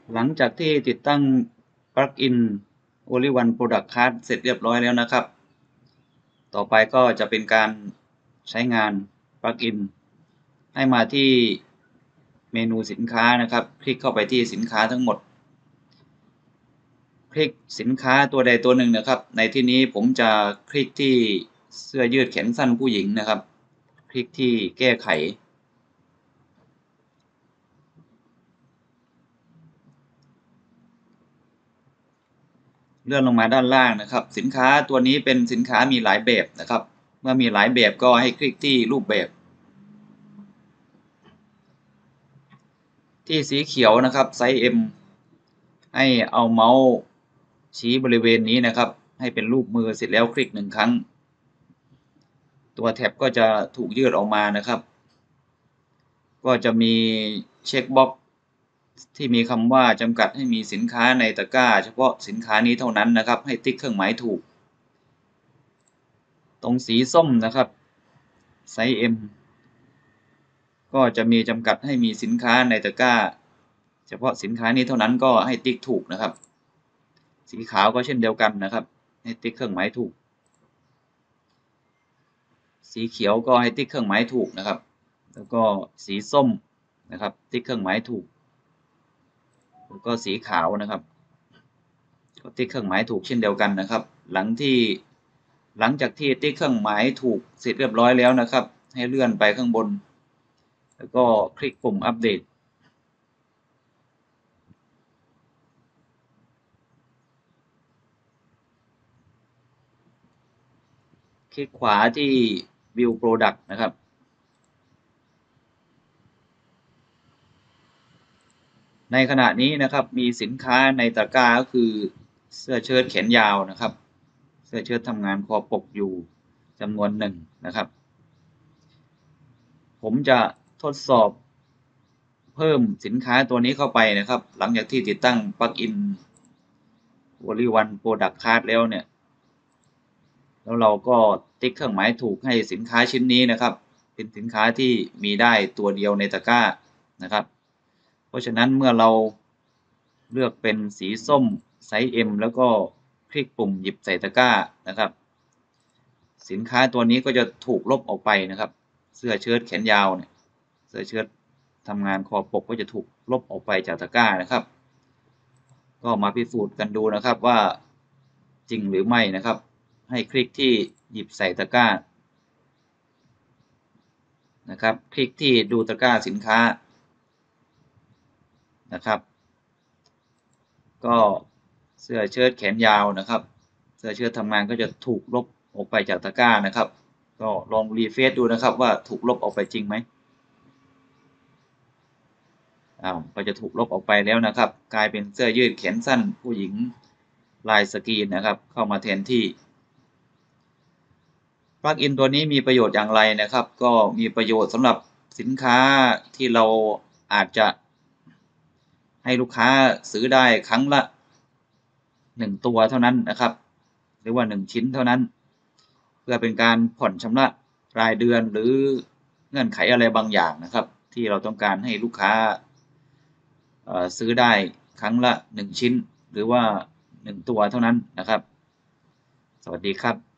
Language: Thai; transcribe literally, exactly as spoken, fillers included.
หลังจากที่ติดตั้งปลั๊กอิน โอ แอล วาย Product Card เสร็จเรียบร้อยแล้วนะครับ ต่อไปก็จะเป็นการใช้งานปลั๊กอินให้มาที่เมนูสินค้านะครับ คลิกเข้าไปที่สินค้าทั้งหมด คลิกสินค้าตัวใดตัวหนึ่งนะครับ ในที่นี้ผมจะคลิกที่เสื้อยืดแขนสั้นผู้หญิงนะครับ คลิกที่แก้ไขเลื่อนลงมาด้านล่างนะครับ สินค้าตัวนี้เป็นสินค้ามีหลายแบบนะครับ เมื่อมีหลายแบบก็ให้คลิกที่รูปแบบที่สีเขียวนะครับไซส์ เอ็ม ให้เอาเมาส์ชี้บริเวณนี้นะครับให้เป็นรูปมือเสร็จแล้วคลิกหนึ่งครั้งตัวแท็บก็จะถูกยืดออกมานะครับก็จะมีเช็คบ็อกซ์ที่มีคำว่าจำกัดให้มีสินค้าในตะกร้าเฉพาะสินค้านี้เท่านั้นนะครับให้ติ๊กเครื่องหมายถูกตรงสีส้มนะครับไซส์ เอ็ม ก็จะมีจำกัดให้มีสินค้าในตะกร้าเฉพาะสินค้านี้เท่านั้นก็ให้ติ๊กถูกนะครับสีขาวก็เช่นเดียวกันนะครับให้ติ๊กเครื่องหมายถูกสีเขียวก็ให้ติ๊กเครื่องหมายถูกนะครับแล้วก็สีส้มนะครับติ๊กเครื่องหมายถูกแล้วก็สีขาวนะครับก็ติ๊กเครื่องหมายถูกเช่นเดียวกันนะครับหลังที่หลังจากที่ติ๊กเครื่องหมายถูกเสร็จเรียบร้อยแล้วนะครับให้เลื่อนไปข้างบนแล้วก็คลิกปุ่มอัปเดตคลิกขวาที่ View Product นะครับในขณะนี้นะครับมีสินค้าในตะกร้าก็คือเสื้อเชิ้ตแขนยาวนะครับเสื้อเชิ้ตทำงานคอปกอยู่จำนวนหนึ่งนะครับผมจะทดสอบเพิ่มสินค้าตัวนี้เข้าไปนะครับหลังจากที่ติดตั้งปลั๊กอิน โอ แอล วาย Product Card แล้วเนี่ยแล้วเราก็ติ๊กเครื่องหมายถูกให้สินค้าชิ้นนี้นะครับเป็นสินค้าที่มีได้ตัวเดียวในตะกร้านะครับเพราะฉะนั้นเมื่อเราเลือกเป็นสีส้มไซส์ เอ็ม แล้วก็คลิกปุ่มหยิบใส่ตะกร้านะครับสินค้าตัวนี้ก็จะถูกลบออกไปนะครับเสื้อเชิ้ตแขนยาวเนี่ยเสื้อเชิ้ตทำงานคอปกก็จะถูกลบออกไปจากตะกร้านะครับก็มาพิสูจน์กันดูนะครับว่าจริงหรือไม่นะครับให้คลิกที่หยิบใส่ตะกร้านะครับคลิกที่ดูตะกร้าสินค้านะครับก็เสื้อเชิ้ตแขนยาวนะครับเสื้อเชิ้ตทำงานก็จะถูกลบออกไปจากตะกร้านะครับก็ลองรีเฟรชดูนะครับว่าถูกลบออกไปจริงไหมอ้าวก็จะถูกลบออกไปแล้วนะครับกลายเป็นเสื้อยืดแขนสั้นผู้หญิงลายสกรีนนะครับเข้ามาแทนที่ปลั๊กอินตัวนี้มีประโยชน์อย่างไรนะครับก็มีประโยชน์สำหรับสินค้าที่เราอาจจะให้ลูกค้าซื้อได้ครั้งละหนึ่งตัวเท่านั้นนะครับหรือว่าหนึ่งชิ้นเท่านั้นเพื่อเป็นการผ่อนชำระรายเดือนหรือเงื่อนไขอะไรบางอย่างนะครับที่เราต้องการให้ลูกค้าซื้อได้ครั้งละหนึ่งชิ้นหรือว่าหนึ่งตัวเท่านั้นนะครับสวัสดีครับ